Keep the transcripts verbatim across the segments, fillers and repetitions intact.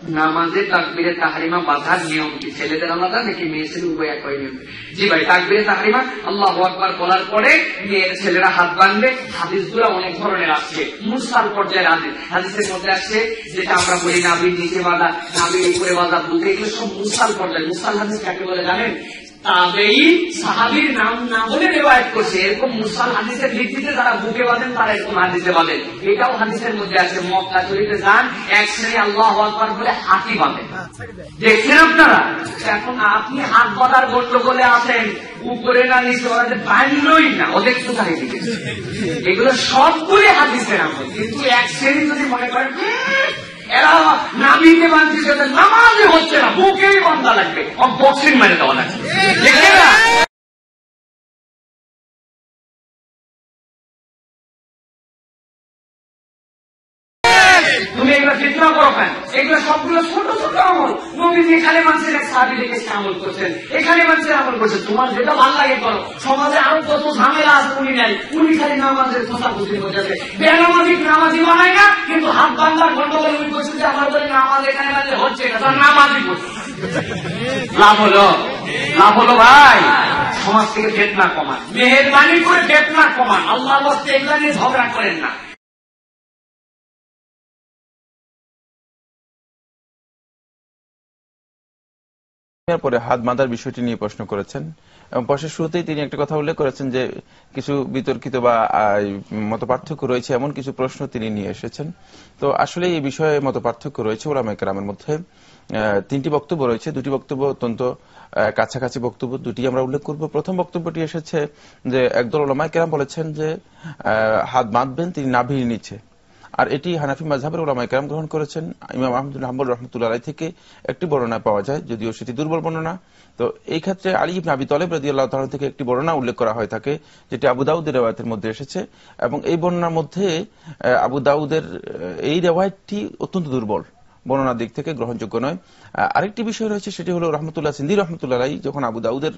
নামাজে তাকবীরে তাহরিমা বাঁধার নিয়ম কি? ছেলেদের আলাদা নাকি মেয়ে ছেলে উভয় একই নিয়ম? জি ভাই, তাকবীরে তাহরিমা আল্লাহু আকবার বলার পরে মেয়ের ছেলেরা হাত বাঁধবে। হাদিসগুলো অনেক ধরনের আসছে, মুরসাল পর্যায়ের হাদিস। হাদিসের মধ্যে আসছে যেটা আমরা বলি নাভির নিচে বাঁধা, নাভির উপরে বাঁধা, বুকে, এগুলো সব মুরসাল পর্যায়ে। মুরসাল হাদিস কাকে বলে জানেন? তাবেঈ সাহাবীর নাম না বলে রিওয়ায়াত করছে। এরকম মুরসাল হাদিসের ভিত্তিতে যারা বুকে বাঁধেন তারা এরকম হাদিসে বাঁধেন। এটাও হাদিসের মধ্যে আছে। মক্কা শরীফে যান, এক শ্রেণী আল্লাহু আকবার বলে হাতই বাঁধে, দেখছেন আপনারা। এখন আপনি হাত বাঁধার গন্ডগোলে আছেন, উপরে না নিচে ওরা যে বাঁধলই না, ওদের কোথায় দিকে? এগুলো সবগুলি হাদিসের আমল। কিন্তু এক শ্রেণী যদি মনে করেন এরা নাবিকে বাঁধছে, নামাজে হচ্ছে না, বুকেই বাঁধা লাগবে, বক্সিং মেরে দেওয়া লাগবে, দেখে না? তুমি এগুলো ফিতনা করো কেন? এগুলো সবগুলো ছোট ছোট আমল। নবীজি এখানে মানুষের এক সাহাবী দেখে আমল করছেন, এখানে মানুষের আমল করছে। তোমার যেটা ভালো লাগে করো। সমাজে আরো কত ঝামেলা আছে উনি নাই, উনি খালি নামাজের কথা বুঝে বোঝাবে। বেনামাজি নামাজি বানায় না, কিন্তু হাত বাংলার গন্ডগোল উনি করছে যে আমার বলে নামাজ এখানে বানলে হচ্ছে না, তার নামাজই করছে। লাভ হলো, লাভ হলো ভাই। সমাজ থেকে ফিতনা কমান, মেহেরবানি করে ফিতনা কমান। আল্লাহর ওয়াস্তে এগুলা নিয়ে ঝগড়া করেন না। পরে হাত বাঁধার বিষয়টি নিয়ে প্রশ্ন করেছেন এবং প্রশ্নের শুরুতেই তিনি একটা কথা উল্লেখ করেছেন যে কিছু বিতর্কিত বা মত পার্থক্য রয়েছে, এমন কিছু প্রশ্ন তিনি নিয়ে এসেছেন। তো আসলে এই বিষয়ে মত পার্থক্য রয়েছে উলামায়ে কেরামের মধ্যে। তিনটি বক্তব্য রয়েছে, দুটি বক্তব্য অত্যন্ত কাছাকাছি বক্তব্য, দুটি আমরা উল্লেখ করব। প্রথম বক্তব্যটি এসেছে যে একদল উলামায়ে কেরাম বলেছেন যে হাত বাঁধবেন তিনি নাভির নিচে, আর এটি হানাফি মাযহাবের উলামায়ে কেরাম গ্রহণ করেছেন। ইমাম আহমদ বিন হাম্বল রাহমাতুল্লাহ আলাইহি থেকে একটি বর্ণনা পাওয়া যায়, যদিও সেটি দুর্বল বর্ণনা। তো এই ক্ষেত্রে আলী ইবনে আবি তালেব রাদিয়াল্লাহু তাআলা থেকে একটি বর্ণনা উল্লেখ করা হয় থাকে, যেটি আবু দাউদের রিওয়ায়াতের মধ্যে এসেছে, এবং এই বর্ণনার মধ্যে আবু দাউদের এই রিওয়ায়াতটি অত্যন্ত দুর্বল, বর্ণনার দিক থেকে গ্রহণযোগ্য নয়। আরেকটি বিষয় রয়েছে, সেটি হলো রাহমাতুল্লাহ সিন্দি রাহমাতুল্লাহ আলাইহি যখন আবু দাউদের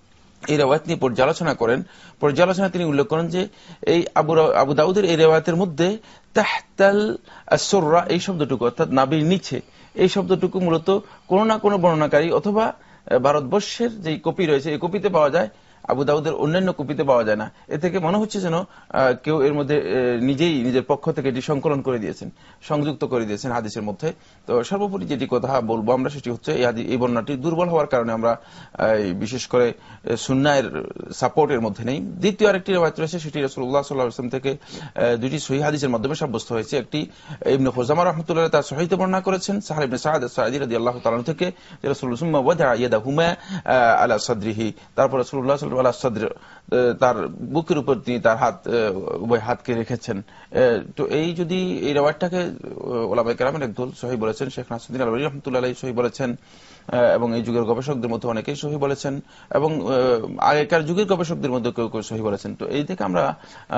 এই রিওয়ায়াত নিয়ে পর্যালোচনা করেন, পর্যালোচনা তিনি উল্লেখ করেন যে এই আবু আবু দাউদের এই রিওয়ায়াতের মধ্যে তাহতাল আসররা এই শব্দটুকু, অর্থাৎ নাভির নিচে, এই শব্দটুকু মূলত কোন না কোন বর্ণনাকারী অথবা ভারতবর্ষের যে কপি রয়েছে এই কপিতে পাওয়া যায়, আবু দাউদের অন্যান্য কপিতে পাওয়া যায় না। এ থেকে মনে হচ্ছে যেন কেউ এর মধ্যে নিজেই নিজের পক্ষ থেকে এটি সংকলন করে দিয়েছেন, সংযুক্ত করে দিয়েছেন হাদিসের মধ্যে। তো সর্বোপরি যেটি কথা বলবো আমরা সেটি হচ্ছে এই বর্ণনাটি দুর্বল হওয়ার কারণে আমরা বিশেষ করে সুন্নাহের সাপোর্টের মধ্যে নেই। দ্বিতীয় আরেকটি রিওয়ায়াত রয়েছে, সেটি রাসূলুল্লাহ সাল্লাল্লাহু আলাইহি ওয়াসাল্লাম থেকে দুটি সহিহ হাদিসের মাধ্যমে সাব্যস্ত হয়েছে। একটি ইবনে খুজামা রাহমাতুল্লাহ তার সহিহতে বর্ণনা করেছেন সাহল ইবনে সাদ আস-সাঈদী রাদিয়াল্লাহু তাআলা থেকে, যে রাসূলুল্লাহ সুম্মা ওয়াদা ইয়াদাহুমা আলা সাদরিহি, তারপর রাসূলুল্লাহ সাল্লাল্লাহু আলাইহি ওয়াসাল্লাম তার বুকের উপর তিনি তার হাত উভয় হাতকে রেখেছেন। তো এই যদি এই রিওয়ায়াতটাকে উলামায়ে কেরামের একদল সহিহ বলেছেন, শেখ নাসিরউদ্দিন আল-আলবানী রাহমাতুল্লাহ আলাইহি সহিহ বলেছেন, এবং এই যুগের গবেষকদের মধ্যে অনেকেই সহিহ বলেছেন, এবং আগেকার যুগের গবেষকদের মধ্যে কেউ কেউ সহিহ বলেছেন। তো এই থেকে আমরা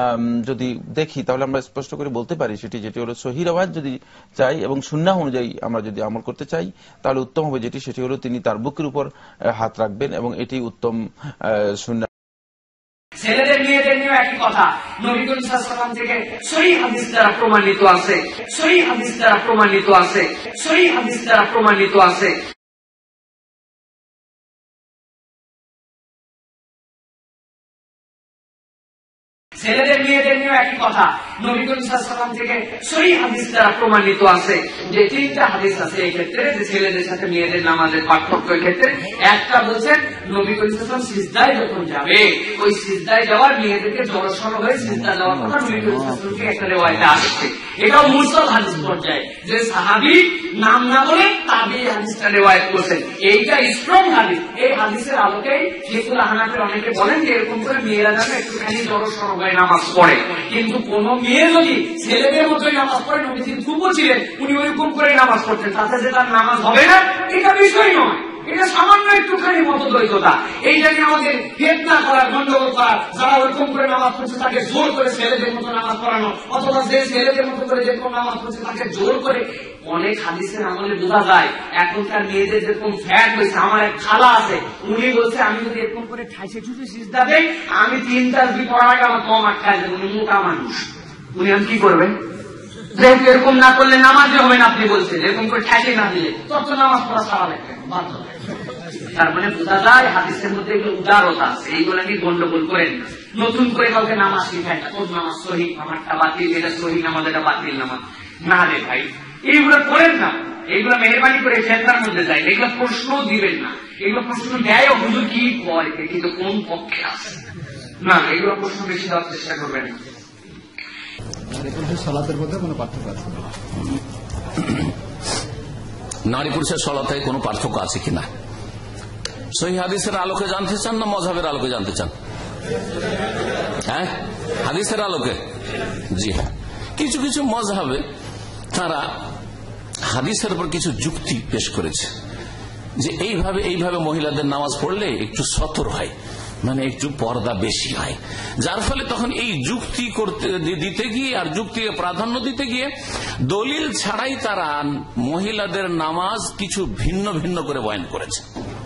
যদি দেখি তাহলে আমরা স্পষ্ট করে বলতে পারি সেটি যেটি হলো সহিহ রিওয়ায়াত যদি চাই এবং সুন্নাহ অনুযায়ী আমরা যদি আমল করতে চাই তাহলে উত্তম হবে যেটি, সেটি হলো তিনি তার বুকের উপর হাত রাখবেন, এবং এটি উত্তম সুন্নাহ। ছেলেদের মেয়েদের নিয়ে একই কথা। নবী করিম সাল্লাল্লাহু আলাইহি ওয়াসাল্লাম থেকে সহিহ হাদিস দ্বারা প্রমাণিত আছে, সহিহ হাদিস দ্বারা প্রমাণিত আছে, সহিহ হাদিস দ্বারা প্রমাণিত আছে। ছেলেদের মেয়েদের নিয়ে একই কথা। নবী করিম সাল্লাল্লাহু আলাইহি ওয়াসাল্লাম থেকে সহিহ হাদিস দ্বারা প্রমাণিত আছে যে তিনটা হাদিস আছে এই ক্ষেত্রে, যে ছেলেদের সাথে মেয়েদের নামাজের পার্থক্যের ক্ষেত্রে। একটা বলছেন নবী করিম সাল্লাল্লাহু আলাইহি ওয়াসাল্লাম সিজদায় যখন যাবে, ওই সিজদায় যাওয়ার মেয়েদেরকে জড়সড় হয়ে সিজদা দেওয়ার কথা নবী করিম সাল্লাল্লাহু আলাইহি ওয়াসাল্লামকে একটা রিওয়ায়াতে আসছে। এটাও মুরসাল হাদিস পর্যায়ে, যে সাহাবী নাম না বলে তাবী হাদিসটা রিওয়ায়াত করেছেন। এইটা স্ট্রং হাদিস। এই হাদিসের আলোকেই ফিকহুল হানাফির অনেকে বলেন যে এরকম করে মেয়েরা যেন একটুখানি জড়সড় হয়ে নামাজ পড়ে। কিন্তু কোন মেয়ে যদি ছেলেদের মতোই নামাজ পড়ে, নবীজি যুবক ছিলেন, উনি ওইরকম করে নামাজ পড়তেন, তাতে যে তার নামাজ হবে না এটা বিষয় নয়, এটা সামান্য একটুখানি মতদ্বৈততা। এইটাকে আমাদের ফিতনা করা, গন্ডগোল করা, যারা ওইরকম করে নামাজ পড়ছে তাকে জোর করে ছেলেদের মতো নামাজ পড়ানো, অথবা যে ছেলেদের মতো করে যেরকম নামাজ পড়ছে তাকে জোর করে। অনেক হাদিসের আমলে বোঝা যায় এখনকার মেয়েদের যেরকম ফ্যাট হয়েছে। আমার এক খালা আছে, উনি বলছে আমি যদি এরকম করে ঠাইছে ঠুসে সিজদা দেই, আমি তিন তাসবিহ পড়ার আগে আমার কম আটকায় যাবে। উনি মোটা মানুষ, উনি আমি কি করবেন? যেহেতু এরকম না করলে নামাজে হবে না, আপনি বলছেন এরকম করে ঠেকে না দিলে তত নামাজ পড়া সারা লাগবে বাধ্য। তার মানে বোঝা যায় হাদিসের মধ্যে এগুলো উদারতা আছে, এইগুলো নিয়ে গন্ডগোল করেন না। নতুন করে কাউকে নামাজ শিখায় না, কোন নামাজ সহি, আমারটা বাতিল, এটা সহি নামাজ, এটা বাতিল নামাজ, না রে ভাই এইগুলো করেন না। এইগুলো মেহরবানি করে ফেতনার মধ্যে যায়, এগুলো প্রশ্ন দিবেন না। এগুলো প্রশ্ন দেয় হুজুর কি কয় কিন্তু কোন পক্ষে আছে না, এগুলো প্রশ্ন বেশি দেওয়ার চেষ্টা করবেন না। সালাতের মধ্যে কোনো পার্থক্য আছে? নারী পুরুষের সলাতে কোনো পার্থক্য আছে কিনা সহিহ হাদিসের আলোকে জানতে চান না মযহাবের আলোকে জানতে চান? হ্যাঁ, হাদিসের আলোকে। জি হ্যাঁ, কিছু কিছু মযহাবে তারা হাদিসের উপর কিছু যুক্তি পেশ করেছে যে এইভাবে এইভাবে মহিলাদের নামাজ পড়লে একটু সতর হয়, মানে একটু পর্দা বেশি হয়, যার ফলে তখন এই যুক্তি করতে দিতে গিয়ে আর যুক্তিকে প্রাধান্য দিতে গিয়ে দলিল ছাড়াই তারা মহিলাদের নামাজ কিছু ভিন্ন ভিন্ন করে বয়ান করেছে।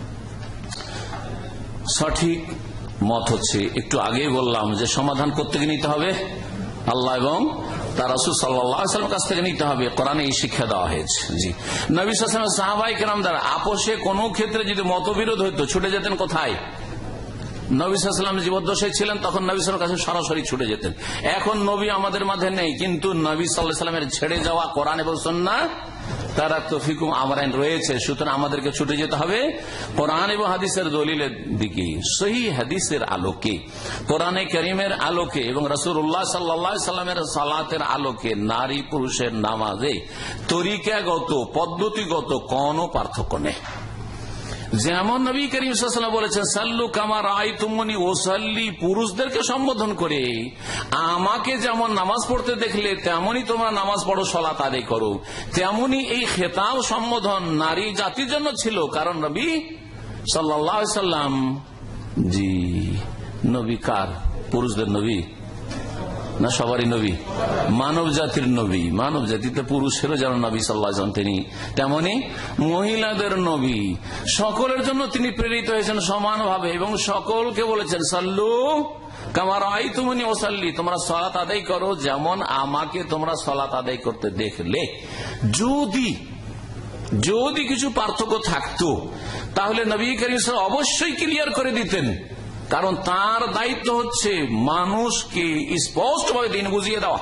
সঠিক মত হচ্ছে, একটু আগেই বললাম যে সমাধান করতে নিতে হবে আল্লাহ এবং তার রাসূল সাল্লাল্লাহু আলাইহি ওয়াসাল্লামের কাছ থেকে নিতে হবে। কোরআনে এই শিক্ষা দেওয়া হয়েছে। জি, নবী সাল্লাল্লাহু আলাইহি ওয়াসাল্লাম সাহাবায়ে কেরামদের আপোষে কোনো ক্ষেত্রে যদি মতবিরোধ হইতো ছুটে যেতেন কোথায়? নবী সাল্লাল্লাহু আলাইহি ওয়াসাল্লাম জীবদ্দশায় ছিলেন তখন নবী সাল্লাল্লাহু আলাইহি ওয়াসাল্লামের কাছে সরাসরি ছুটে যেতেন। এখন নবী আমাদের মাঝে নেই, কিন্তু নবী সাল্লাল্লাহু আলাইহি ওয়াসাল্লামের ছেড়ে যাওয়া কোরআন এবং সুন্নাহ তারা তৌফিকুম আমরাইন রয়েছে। সুতরাং আমাদেরকে ছুটে যেতে হবে কোরআন এবং হাদিসের দলিলের দিকে, সহিহ হাদিসের আলোকে, কোরআনে কারীমের আলোকে এবং রাসূলুল্লাহ সাল্লাল্লাহু আলাইহি সাল্লামের সালাতের আলোকে নারী পুরুষের নামাজে তরিকাগত পদ্ধতিগত কোনো পার্থক্য নেই। যেমন নবী করিম সাল্লাল্লাহু আলাইহি ওয়াসাল্লাম বলেছেন সাল্লু কামা রাআইতুমুনি ওয়াসাল্লি, পুরুষদেরকে সম্বোধন করে আমাকে যেমন নামাজ পড়তে দেখলে তেমনি তোমরা নামাজ পড়ো, সালাত আদায় করো। তেমনি এই খেতাব সম্বোধন নারী জাতির জন্য ছিল, কারণ নবী সাল্লাল্লাহু আলাইহি ওয়াসাল্লাম জি নবী কার? পুরুষদের নবী না সবারই নবী? মানব জাতির নবী। মানব জাতিতে পুরুষেরও যেমন নবী সাল্লাল্লাহু আলাইহি ওয়াসাল্লাম তিনি, তেমনি মহিলাদের নবী। সকলের জন্য তিনি প্রেরিত হয়েছেন সমানভাবে এবং সকলকে বলেছেন সাল্লু কামা রাআইতুমুনি ওয়াসাল্লি, তোমরা সালাত আদায় করো যেমন আমাকে তোমরা সালাত আদায় করতে দেখলে। যদি যদি কিছু পার্থক্য থাকতো তাহলে নবী করিম সাল্লাল্লাহু আলাইহি ওয়াসাল্লাম অবশ্যই ক্লিয়ার করে দিতেন, কারণ তার দায়িত্ব হচ্ছে মানুষকে স্পষ্টভাবে দিন বুঝিয়ে দেওয়া।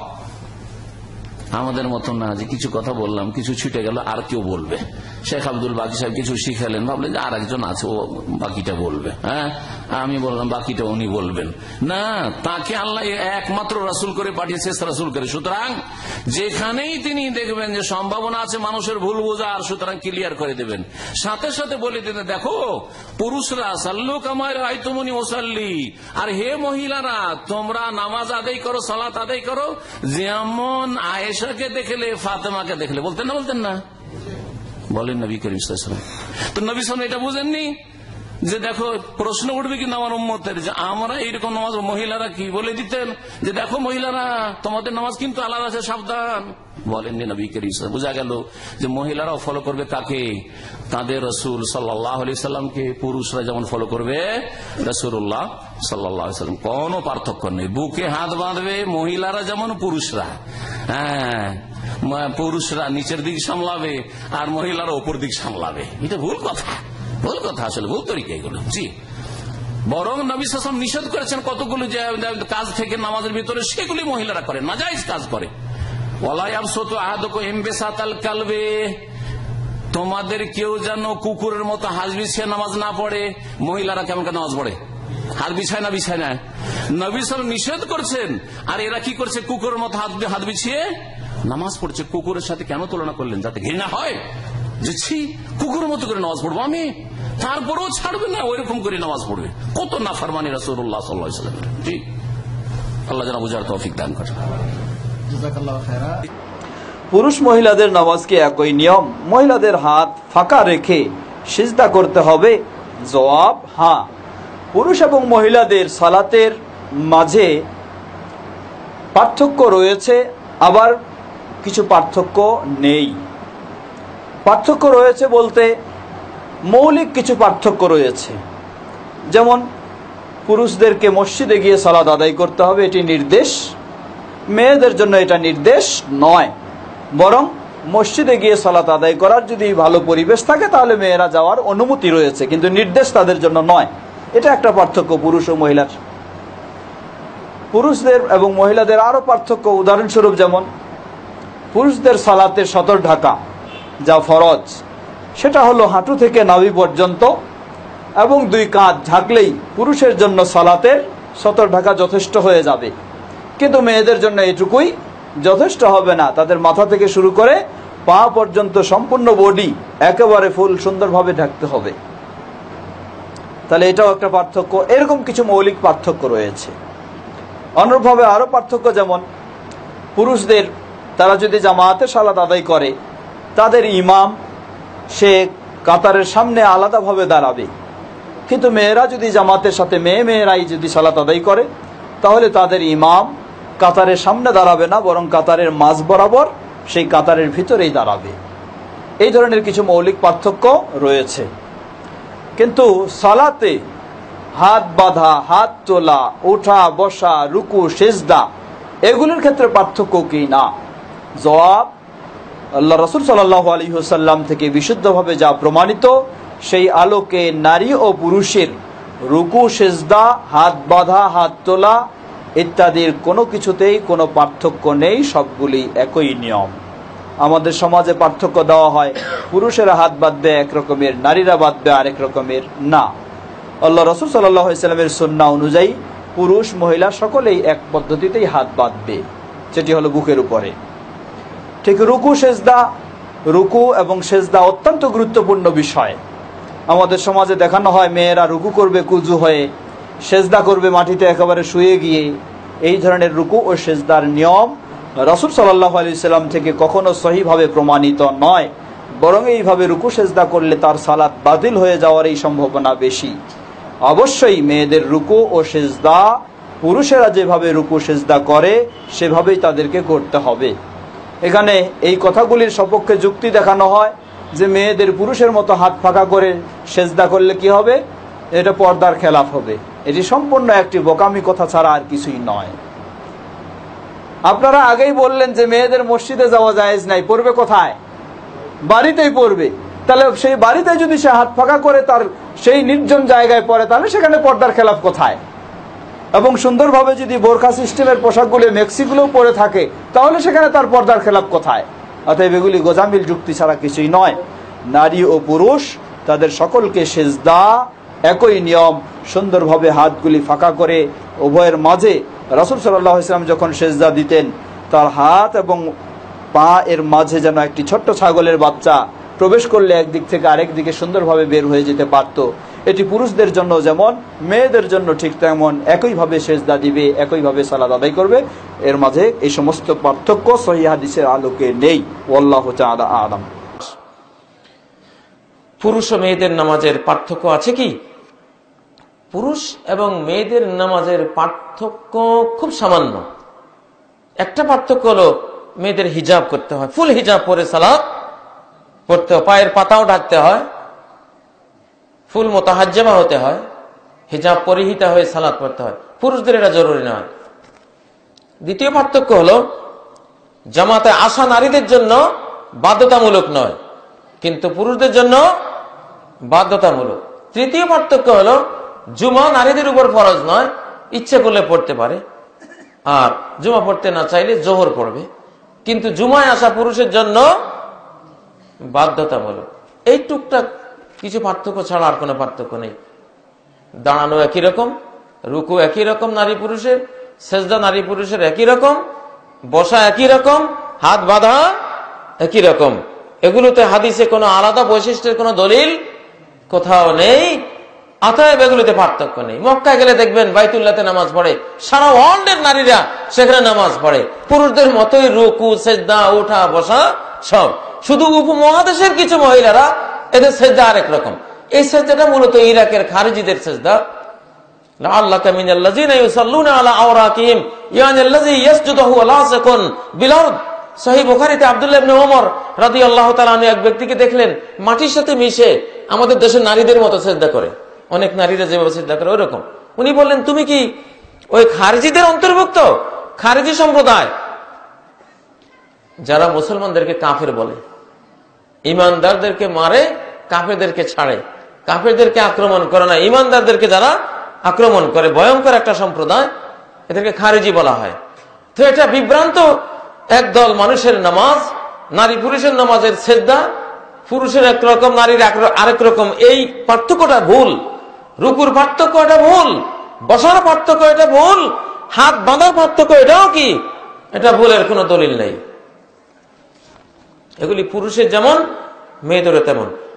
আমাদের মতো না যে কিছু কথা বললাম, কিছু ছুটে গেল, আর কেউ বলবে। শেখ আব্দুল বাকি সাহেব কিছু শিখালেন, ভাবলেন যে আর একজন আছে ও বাকিটা বলবে, হ্যাঁ আমি বললাম বাকিটা উনি বলবেন না। তাকে আল্লাহ একমাত্র রাসূল করে পাঠিয়েছে, রাসূল করে। সুতরাং যেখানেই তিনি দেখবেন যে সম্ভাবনা আছে মানুষের ভুল বোঝার, সুতরাং ক্লিয়ার করে দেবেন, সাথে সাথে বলে দেবেন দেখো পুরুষরা সাল্লু কামা রাআইতুমুনি ওয়াসাল্লি, আর হে মহিলারা তোমরা নামাজ আদায় করো, সালাত আদায় করো যেমন আয়েশাকে দেখলে ফাতেমাকে দেখলে। বলতেন না? বলতেন না? বলেন নবী করিম সাল্লাল্লাহু আলাইহি ওয়াসাল্লাম। তো নবী সাল্লাল্লাহু আলাইহি ওয়াসাল্লাম এটা বুঝেননি যে দেখো প্রশ্ন উঠবে কিন্তু আমার উম্মতের যে আমরা এইরকম নামাজ, মহিলারা কি বলে দিতেন যে দেখো মহিলারা তোমাদের নামাজ কিন্তু আলাদা আছে, সাবধান। বলেননি নবী করিম সাল্লাল্লাহু আলাইহি ওয়াসাল্লাম। বোঝা গেল যে মহিলারাও ফলো করবে কাকে? তাদের রাসূল সাল্লাল্লাহু আলাইহি ওয়াসাল্লামকে। পুরুষরা যেমন ফলো করবে রাসূলুল্লাহ সাল্লাল্লাহু আলাইহি ওয়াসাল্লাম, কোনো পার্থক্য নেই। বুকে হাত বাঁধবে মহিলারা যেমন পুরুষরা, হ্যাঁ পুরুষরা নিচের দিক সামলাবে আর মহিলারা ওপর দিক সামলাবে। এটা ভুল কথা, ভুল কথা, আসলে ভুল তরিকা এগুলো। জি, বরং নবী সাল্লাল্লাহু আলাইহি ওয়াসাল্লাম নিষেধ করেছেন কতগুলো কাজ থেকে নামাজের ভিতরে, সেগুলি মহিলারা করে, নাজায়েজ কাজ করে। ওয়ালা ইয়াবসুতু আহাদুকুম ইমবিসাতাল কালবে, তোমাদের কেউ যেন কুকুরের মতো হাত বিছিয়ে নামাজ না পড়ে। মহিলারা কেমন করে নামাজ পড়ে? হাত বিছায় না বিছায় না? নবী সাল্লাল্লাহু আলাইহি ওয়াসাল্লাম নিষেধ করছেন, আর এরা কি করছে? কুকুরের মতো হাত হাত বিছিয়ে নামাজ পড়ছে। কুকুরের সাথে কেন তুলনা করলেন? যাতে ঘৃণা হয় যে ছি কুকুরের মতো করে নামাজ পড়বো আমি, তারপরেও ছাড়বে না, ওইরকম করে নামাজ পড়বে। কত নাফরমানি রাসূলুল্লাহ সাল্লাল্লাহু আলাইহি ওয়াসাল্লাম। জি, আল্লাহ যেন বুঝার তৌফিক দান করেন। জাযাকাল্লাহু খায়রা। পুরুষ মহিলাদের নামাজ কি একই নিয়ম? মহিলাদের হাত ফাঁকা রেখে সিজদা করতে হবে? জবাব হ্যাঁ। পুরুষ এবং মহিলাদের সালাতের মাঝে পার্থক্য রয়েছে, আবার কিছু পার্থক্য নেই। পার্থক্য রয়েছে বলতে মৌলিক কিছু পার্থক্য রয়েছে, যেমন পুরুষদেরকে মসজিদে গিয়ে সালাত আদায় করতে হবে, এটি নির্দেশ। মেয়েদের জন্য এটা নির্দেশ নয়। বরং মসজিদে গিয়ে সালাত আদায় করার যদি ভালো পরিবেশ থাকে তাহলে মেয়েরা যাওয়ার অনুমতি রয়েছে, কিন্তু নির্দেশ তাদের জন্য নয়। এটা একটা পার্থক্য পুরুষ ও মহিলার। পুরুষদের এবং মহিলাদের আরো পার্থক্য, উদাহরণস্বরূপ যেমন পুরুষদের সালাতের সতর ঢাকা যা ফরজ, সেটা হলো হাঁটু থেকে নাভি পর্যন্ত, এবং দুই কাঁধ ঢাকলেই পুরুষের জন্য সালাতের সতর ঢাকা যথেষ্ট হয়ে যাবে। কিন্তু মেয়েদের জন্য এটুকুই যথেষ্ট হবে না, তাদের মাথা থেকে শুরু করে পা পর্যন্ত সম্পূর্ণ বডি একেবারে ফুল সুন্দরভাবে ঢাকতে হবে। তাহলে এটাও একটা পার্থক্য। এরকম কিছু মৌলিক পার্থক্য রয়েছে। অনুরূপভাবে আরো পার্থক্য, যেমন পুরুষদের তারা যদি জামাতে সালাত আদায় করে, তাদের ইমাম সে কাতারের সামনে আলাদাভাবে দাঁড়াবে। কিন্তু মেয়েরা যদি জামাতের সাথে মেয়ে মেয়েরাই যদি সালাত আদায় করে, তাহলে তাদের ইমাম কাতারের সামনে দাঁড়াবে না, বরং কাতারের মাঝ বরাবর সেই কাতারের ভিতরেই দাঁড়াবে। এই ধরনের কিছু মৌলিক পার্থক্য রয়েছে। কিন্তু সালাতে হাত বাঁধা, হাত তোলা, ওঠা বসা, রুকু সেজদা, এগুলোর ক্ষেত্রে পার্থক্য কি না? জবাব, আল্লাহ রাসূল সাল্লাল্লাহু আলাইহি ওয়াসাল্লাম থেকে বিশুদ্ধভাবে যা প্রমাণিত, সেই আলোকে নারী ও পুরুষের রুকু সেজদা, হাত বাঁধা, হাত তোলা ইত্যাদির কোনো কিছুতেই কোনো পার্থক্য নেই, সবগুলি একই নিয়ম। আমাদের সমাজে পার্থক্য দেওয়া হয়, পুরুষেরা হাত বাঁধবে এক রকমের, নারীরা বাঁধবে আরেক রকমের। না, আল্লাহ রাসূল সাল্লাল্লাহু আলাইহি ওয়াসাল্লামের সুন্নাহ অনুযায়ী পুরুষ মহিলা সকলেই এক পদ্ধতিতেই হাত বাঁধবে, সেটি হলো বুকের উপরে। ঠিক রুকু সেজদা, রুকু এবং সেজদা অত্যন্ত গুরুত্বপূর্ণ বিষয়। আমাদের সমাজে দেখানো হয় মেয়েরা রুকু করবে কুজু হয়ে, সেজদা করবে মাটিতে একেবারে শুয়ে গিয়ে। এই ধরনের রুকু ও সেজদার নিয়ম রাসূল সাল্লাল্লাহু আলাইহি ওয়াসাল্লাম থেকে কখনো সহিভাবে প্রমাণিত নয়, বরং এইভাবে রুকু সেজদা করলে তার সালাত বাতিল হয়ে যাওয়ার এই সম্ভাবনা বেশি। অবশ্যই মেয়েদের রুকু ও সেজদা পুরুষেরা যেভাবে রুকু সেজদা করে সেভাবেই তাদেরকে করতে হবে। এখানে এই কথাগুলির সপক্ষে যুক্তি দেখানো হয় যে মেয়েদের পুরুষের মতো হাত ফাঁকা করে সেজদা করলে কি হবে, এটা পর্দার খেলাফ হবে। এটি সম্পূর্ণ একটি বোকামি কথা ছাড়া আর কিছুই নয়। আপনারা আগেই বললেন যে মেয়েদের মসজিদে যাওয়া জায়েজ নাই, পড়বে কোথায়? বাড়িতেই পড়বে। তাহলে সেই বাড়িতে যদি সে হাত ফাঁকা করে তার সেই নির্জন জায়গায় পড়ে, তাহলে সেখানে পর্দার খেলাফ কোথায়? এবং সুন্দরভাবে যদি বোরখা সিস্টেমের পোশাকগুলো মেক্সিগুলো পরে থাকে, তাহলে সেখানে তার পর্দার খেলাফ কোথায়? অতএব এগুলি গোজামিল যুক্তি ছাড়া কিছুই নয়। নারী ও পুরুষ তাদের সকলকে সেজদা একই নিয়ম, সুন্দরভাবে হাতগুলি ফাঁকা করে উভয়ের মাঝে। রাসূল সাল্লাল্লাহু আলাইহি ওয়াসাল্লাম যখন সেজদা দিতেন, তার হাত এবং পা এর মাঝে যেন একটি ছোট্ট ছাগলের বাচ্চা প্রবেশ করলে একদিক থেকে আরেক দিকে সুন্দরভাবে বের হয়ে যেতে পারত। এটি পুরুষদের জন্য যেমন, মেয়েদের জন্য ঠিক তেমন একইভাবে সেজদা দিবে, একইভাবে সালাত আদায় করবে। এর মাঝে এই সমস্ত পার্থক্য সহিহ হাদিসের আলোকে নেই। আল্লাহু তাআলা আ'লাম। পুরুষ ও মেয়েদের নামাজের পার্থক্য আছে কি? পুরুষ এবং মেয়েদের নামাজের পার্থক্য খুব সামান্য। একটা পার্থক্য হলো মেয়েদের হিজাব করতে হয়, ফুল হিজাব পরে সালাত পড়তে হয়, পায়ের পাতাও ঢাকতে হয়, ফুল মুতাহাজ্জিমা হতে হয়, হিজাব পরিহিতা হয়ে সালাত পড়তে হয়। পুরুষদের এটা জরুরি নয়। দ্বিতীয় পার্থক্য হলো জামাতে আসা নারীদের জন্য বাধ্যতামূলক নয়, কিন্তু পুরুষদের জন্য বাধ্যতামূলক। তৃতীয় পার্থক্য হলো জুমা নারীদের উপর ফরজ নয়, ইচ্ছে করলে পড়তে পারে, আর জুমা পড়তে না চাইলে জোহর পড়বে, কিন্তু জুমায় আসা পুরুষের জন্য বাধ্যতামূলক। এই টুকটাক কিছু পার্থক্য ছাড়া আর কোনো পার্থক্য নেই। দাঁড়ানো একই রকম, রুকু একই রকম নারী পুরুষের, সেজদা নারী পুরুষের একই রকম, বসা একই রকম, হাত বাঁধা একই রকম। এগুলোতে হাদিসে কোনো আলাদা বৈশিষ্ট্যের কোনো দলিল কোথাও নেই, অতএব এগুলোতে পার্থক্য নেই। মক্কায় গেলে দেখবেন বাইতুল্লাহতে নামাজ পড়ে, সারা ওয়ার্ল্ডের নারীরা সেখানে নামাজ পড়ে, পুরুষদের মতোই রুকু সেজদা ওঠা বসা সব। শুধু উপমহাদেশের কিছু মহিলারা এদের সেজদা আরেক রকম। এই সেজদাটা মূলত ইরাকের খারিজিদের সেজদা। লাআল্লাকা মিনাল্লাযিনা ইউসাল্লুনা আলা আওরাকিহিম ইয়ানাল্লাযী ইয়াসজুদু লাসিকুন বিলাউদ। সহিহ বুখারীতে আব্দুল্লাহ ইবনে ওমর রাদিয়াল্লাহু তাআলা আনহু এক ব্যক্তিকে দেখলেন মাটির সাথে মিশে আমাদের দেশের নারীদের মতো সেজদা করে, অনেক নারীরা যেভাবে সেজদা করে ওইরকম। উনি বললেন, তুমি কি ওই খারিজিদের অন্তর্ভুক্ত? খারিজি সম্প্রদায়? যারা মুসলমানদেরকে কাফের বলে, ইমানদারদেরকে মারে, কাফেরদেরকে ছাড়ে, কাফেরদেরকে আক্রমণ করে না, ইমানদারদেরকে যারা আক্রমণ করে, ভয়ঙ্কর একটা সম্প্রদায়, এদেরকে খারিজি বলা হয়। তো এটা বিভ্রান্ত একদল মানুষের নামাজ, নারী পুরুষের নামাজের সেজদা, পুরুষের একরকম, নারীর আরেক রকম, এই পার্থক্যটা ভুল। রুকুর পার্থক্য এটা ভুল, বসার পার্থক্য এটা ভুল, হাত বাঁধার পার্থক্য এটাও কি, এটা ভুলের কোনো দলিল নেই। এগুলি পুরুষের যেমন, মেয়েদেরও তেমন।